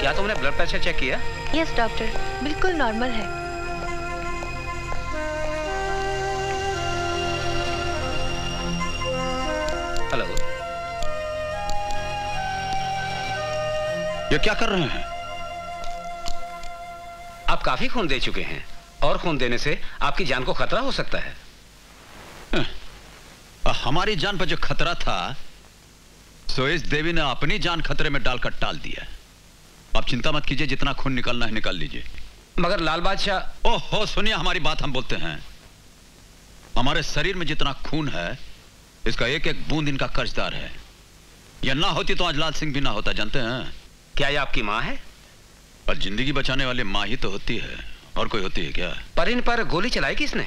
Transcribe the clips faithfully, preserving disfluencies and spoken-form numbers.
क्या तुमने blood pressure check किया? यस डॉक्टर, बिल्कुल नॉर्मल है। हेलो, ये क्या कर रहे हैं? आप काफी खून दे चुके हैं और खून देने से आपकी जान को खतरा हो सकता है। हमारी जान पर जो खतरा था सो इस देवी ने अपनी जान खतरे में डालकर टाल दिया। आप चिंता मत कीजिए, जितना खून निकालना है निकाल लीजिए। मगर लाल बादशाह। ओहो सुनिए, हमारी बात हम बोलते हैं। हमारे शरीर में जितना खून है इसका एक एक बूंद इनका कर्जदार है। यह ना होती तो आज लाल सिंह भी ना होता, जानते हैं? क्या ये आपकी माँ है? और जिंदगी बचाने वाली माँ ही तो होती है, और कोई होती है क्या? पर इन पर गोली चलाई किसने?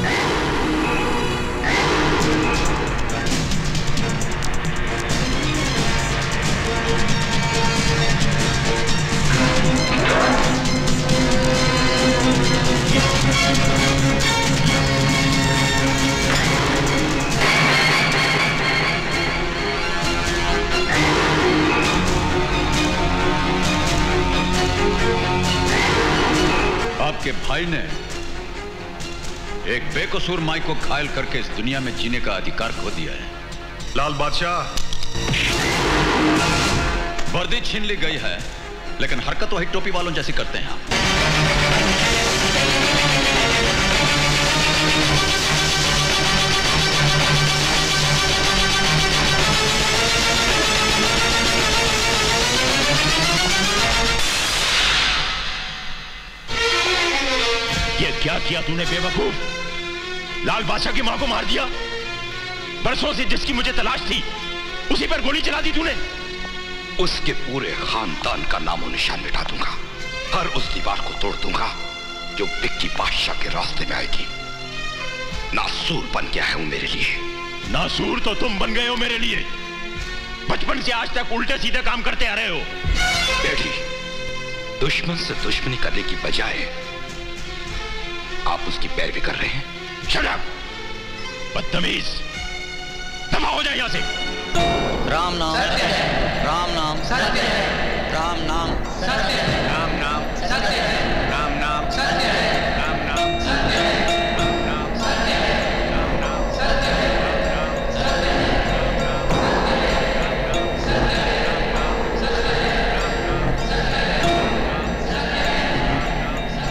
आपके भाई ने एक बेकसूर माई को घायल करके इस दुनिया में जीने का अधिकार खो दिया है। लाल बादशाह, वर्दी छीन ली गई है लेकिन हरकत वही टोपी वालों जैसी करते हैं आप। ये क्या किया तूने बेवकूफ? लाल बादशाह की मां को मार दिया। बरसों से जिसकी मुझे तलाश थी उसी पर गोली चला दी तूने। उसके पूरे खानदान का नामो निशान मिटा दूंगा। हर उस दीवार को तोड़ दूंगा जो विक्की बादशाह के रास्ते में आएगी। नासूर बन गया है वो मेरे लिए। नासूर तो तुम बन गए हो मेरे लिए। बचपन से आज तक उल्टे सीधे काम करते आ रहे हो। बेटी, दुश्मन से दुश्मनी करने की बजाय आप उसकी पैरवी कर रहे हैं। शट अप, बदतमीज, दफा हो जाए यहां से। राम नाम, राम नाम,